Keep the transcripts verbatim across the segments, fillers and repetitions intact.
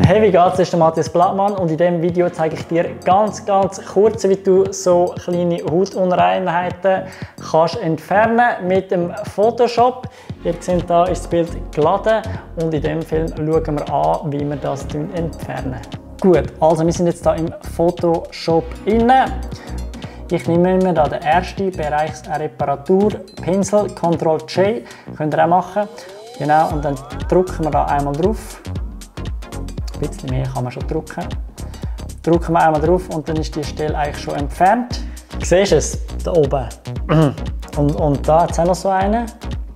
Hey, wie geht's? Das ist der Matthias Blattmann und in diesem Video zeige ich dir ganz, ganz kurz, wie du so kleine Hautunreinheiten kannst entfernen mit dem Photoshop. Ihr seht, hier ist das Bild geladen und in diesem Film schauen wir an, wie wir das entfernen. Gut, also wir sind jetzt hier im Photoshop inne. Ich nehme mir da den ersten Bereich Reparatur, Pinsel, Control J, könnt ihr auch machen. Genau, und dann drücken wir da einmal drauf. Ein bisschen mehr kann man schon drücken. Drücken wir einmal drauf und dann ist die Stelle eigentlich schon entfernt. Siehst du es? Da oben. Und, und da jetzt auch noch so eine.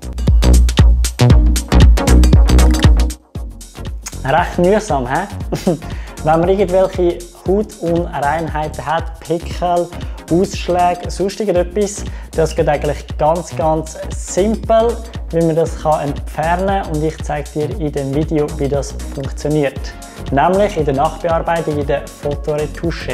Recht mühsam, he? Wenn man irgendwelche Hautunreinheiten hat, Pickel, Ausschläge, sonst irgendetwas, das geht eigentlich ganz, ganz simpel, wie man das kann entfernen kann. Und ich zeige dir in dem Video, wie das funktioniert. Nämlich in der Nachbearbeitung, in der Fotoretusche.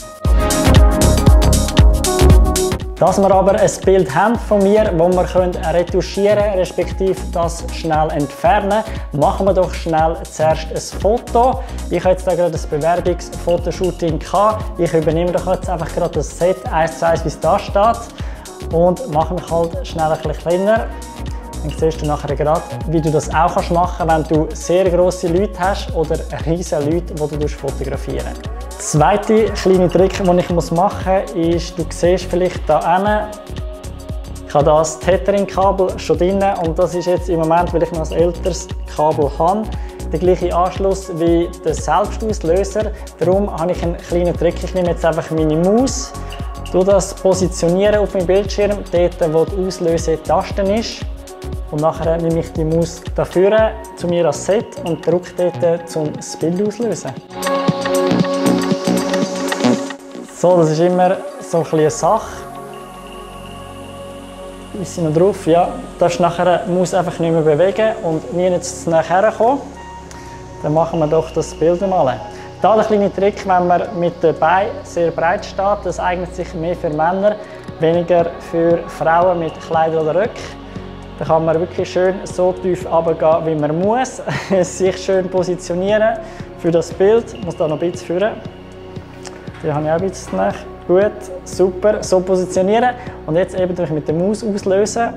Dass wir aber ein Bild haben von mir, das wir retuschieren können, respektive das schnell entfernen, machen wir doch schnell zuerst ein Foto. Ich habe jetzt da gerade ein Bewerbungsfotoshooting gehabt. Ich übernehme doch jetzt einfach gerade das Set eins zu eins, wie es da steht, und mache mich halt schnell ein bisschen kleiner. Dann siehst du nachher gerade, wie du das auch machen kannst, wenn du sehr grosse Leute hast oder riesige Leute, die du fotografieren musst. Der zweite kleine Trick, den ich machen muss, ist, du siehst vielleicht hier hinten, ich habe hier das Tethering-Kabel schon drin und das ist jetzt im Moment, weil ich noch ein älteres Kabel habe, der gleiche Anschluss wie der Selbstauslöser. Darum habe ich einen kleinen Trick. Ich nehme jetzt einfach meine Maus, tue das positionieren auf meinem Bildschirm, dort wo die Auslösetaste ist. Und nachher nehme ich die Maus dafür zu mir als Set und drücke dort, um das Bild auszulösen. So, das ist immer so ein eine Sache. Wir sind noch drauf, ja. Das nachher die Maus einfach nicht mehr bewegen und nie jetzt nachher kommen. Dann machen wir doch das Bild mal. Da der kleine Trick, wenn man mit den Beinen sehr breit steht, das eignet sich mehr für Männer, weniger für Frauen mit Kleidern oder Röcken. Da kann man wirklich schön so tief runtergehen, wie man muss, sich schön positionieren für das Bild. Ich muss da noch ein bisschen führen. Die habe ich auch ein bisschen nach. Gut, super, so positionieren. Und jetzt eben mit der Maus auslösen.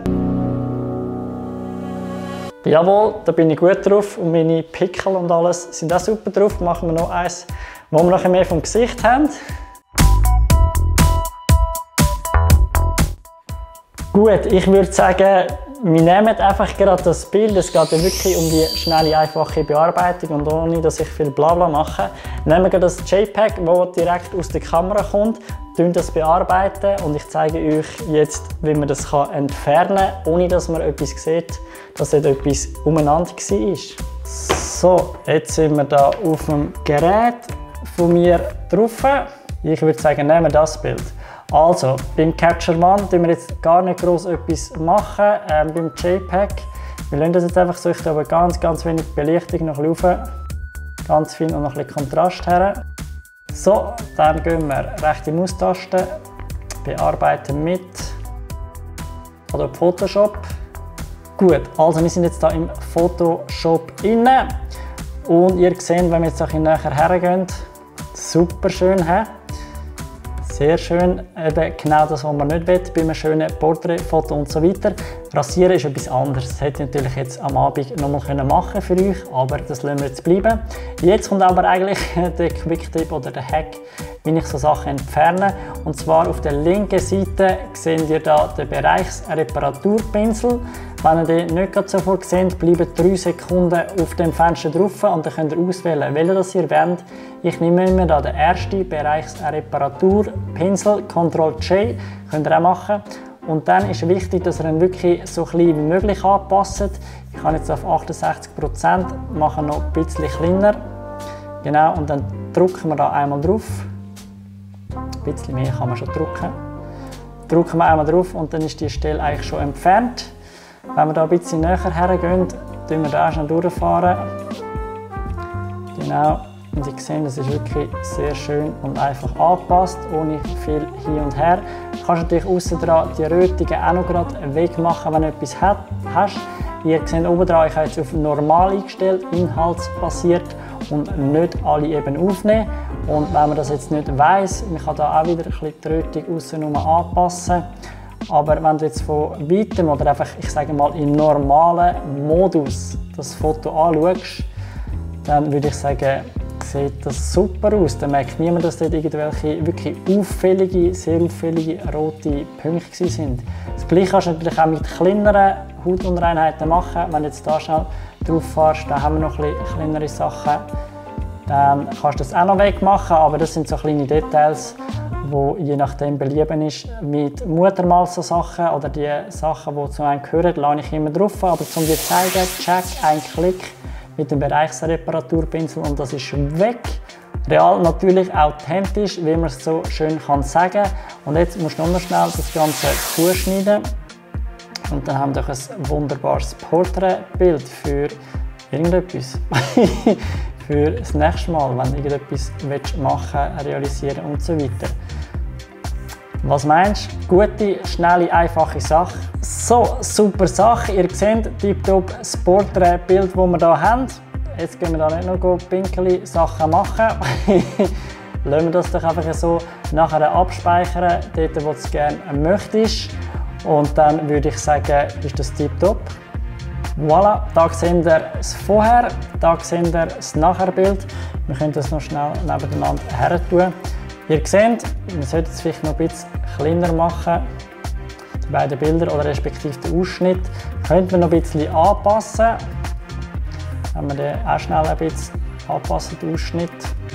Jawohl, da bin ich gut drauf und meine Pickel und alles sind auch super drauf. Machen wir noch eins, wo wir noch mehr vom Gesicht haben. Gut, ich würde sagen, wir nehmen einfach gerade das Bild. Es geht ja wirklich um die schnelle, einfache Bearbeitung und ohne, dass ich viel Blabla mache. Nehmen wir das JPEG, das direkt aus der Kamera kommt, tun das bearbeiten und ich zeige euch jetzt, wie man das entfernen kann, ohne dass man etwas sieht, dass dort etwas umeinander war. So, jetzt sind wir hier auf dem Gerät von mir drauf. Ich würde sagen, nehmen wir das Bild. Also, beim Capture One tun wir jetzt gar nicht groß etwas machen. Ähm, beim JPEG, wir lassen das jetzt einfach so, ich tue aber ganz, ganz wenig Belichtung noch rauf. Ganz viel und noch ein bisschen Kontrast her. So, dann gehen wir rechte Maustaste, bearbeiten mit oder Photoshop. Gut, also wir sind jetzt hier im Photoshop inne und ihr seht, wenn wir jetzt ein bisschen näher hergehen, super schön. He? Sehr schön, eben genau das, was man nicht will, bei einem schönen Porträtfoto und so weiter. Rasieren ist etwas anderes. Das hätte ich natürlich jetzt am Abend noch mal machen für euch, aber das lassen wir jetzt bleiben. Jetzt kommt aber eigentlich der Quick-Tipp oder der Hack, wie ich so Sachen entferne. Und zwar auf der linken Seite seht ihr da den Bereich Reparaturpinsel. Wenn ihr den nicht sofort seht, bleibt drei Sekunden auf dem Fenster drauf und dann könnt ihr auswählen, welchen das ihr wollt. Ich nehme immer da den ersten Bereich Reparatur, Pinsel, Control J, könnt ihr auch machen. Und dann ist wichtig, dass ihr ihn wirklich so klein wie möglich anpasst. Ich kann jetzt auf achtundsechzig Prozent, mache noch ein bisschen kleiner. Genau, und dann drücken wir da einmal drauf. Ein bisschen mehr kann man schon drücken. Drücken wir einmal drauf und dann ist die Stelle eigentlich schon entfernt. Wenn wir da ein bisschen näher hergehen, tun wir da auch schon durchfahren. Genau. Und Sie sehen, das ist wirklich sehr schön und einfach angepasst, ohne viel hin und her. Du kannst natürlich aussen dran die Rötungen auch noch gerade wegmachen, wenn du etwas hast. Ihr seht oben dran, ich habe jetzt auf normal eingestellt, inhaltsbasiert. und nicht alle eben aufnehmen. Und wenn man das jetzt nicht weiss, man kann da auch wieder ein bisschen die Rötung aussen anpassen. Aber wenn du jetzt von weitem oder einfach, ich sage mal, im normalen Modus das Foto anschaust, dann würde ich sagen, sieht das super aus. Dann merkt niemand, dass dort irgendwelche wirklich auffällige, sehr auffällige rote Punkte sind. Das Gleiche kannst du natürlich auch mit kleineren Hautunreinheiten machen. Wenn du jetzt hier schnell drauf fährst, dann haben wir noch ein bisschen kleinere Sachen. Dann kannst du das auch noch wegmachen, aber das sind so kleine Details, die je nachdem belieben ist. Mit Muttermal so Sachen oder die Sachen, die zu einem gehören, lade ich immer drauf. Aber um dir zu zeigen, check, ein Klick mit dem Bereichsreparaturpinsel und das ist weg. Real natürlich authentisch, wie man es so schön kann sagen. Und jetzt musst du nur noch schnell das Ganze zuschneiden. Und dann haben wir ein wunderbares Porträtbild für irgendetwas. Für das nächste Mal, wenn du irgendetwas machen willst, realisieren und so weiter. Was meinst du? Gute, schnelle, einfache Sache. So, super Sache. Ihr seht tiptop das Porträtbild, das wir hier haben. Jetzt gehen wir da nicht noch pinkeli Sachen machen. Lassen wir das doch einfach so nachher abspeichern, dort wo du es gerne möchtest. Und dann würde ich sagen, ist das tiptop. Voilà, da seht ihr das Vorher, da seht ihr das Nachher-Bild. Wir können das noch schnell nebeneinander her tun. Ihr seht, wir sollten es vielleicht noch ein bisschen kleiner machen, die beiden Bilder oder respektive den Ausschnitt. Könnte man noch ein bisschen anpassen, wenn wir den auch schnell ein bisschen anpassen, den Ausschnitt.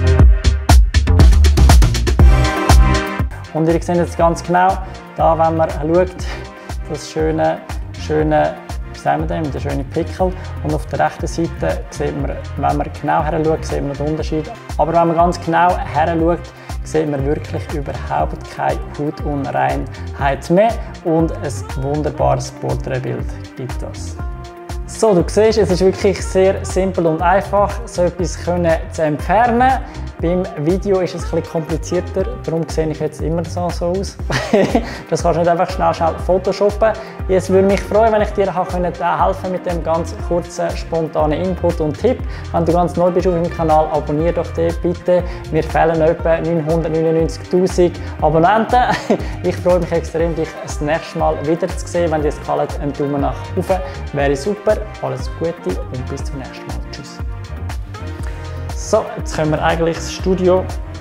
Und ihr seht jetzt ganz genau, da wenn man schaut, das schöne, schöne der schöne Pickel. Und auf der rechten Seite sieht man, wenn man genau her schaut, sieht man den Unterschied. Aber wenn man ganz genau her schaut, sieht man wirklich überhaupt keine Hautunreinheit mehr. Und ein wunderbares Porträtbild gibt das. So, du siehst, es ist wirklich sehr simpel und einfach, so etwas können zu entfernen. Beim Video ist es ein bisschen komplizierter, darum sehe ich jetzt immer so, so aus. Das kannst du nicht einfach schnell, schnell photoshoppen. Jetzt würde mich freuen, wenn ich dir helfen konnte mit dem ganz kurzen, spontanen Input und Tipp. Wenn du ganz neu bist auf meinem Kanal, abonniere doch den bitte. Mir fehlen etwa neunhundertneunundneunzigtausend Abonnenten. Ich freue mich extrem, dich das nächste Mal wieder zu sehen. Wenn dir es gefällt, einen Daumen nach oben wäre super. Alles Gute und bis zum nächsten Mal. Tschüss. So, jetzt können wir eigentlich das Studio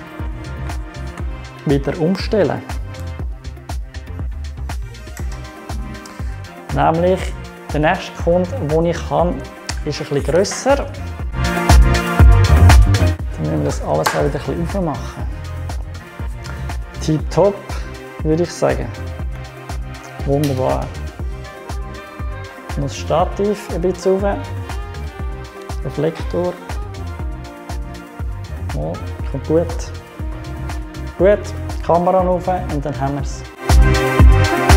wieder umstellen. Nämlich der nächste Kunde, den ich habe, ist ein bisschen grösser. Dann müssen wir das alles auch wieder ein bisschen aufmachen. Tipptopp, würde ich sagen. Wunderbar. Das Stativ ein bisschen rauf. Reflektor. Oh, kommt gut. Gut, Kamera rauf und dann haben wir es.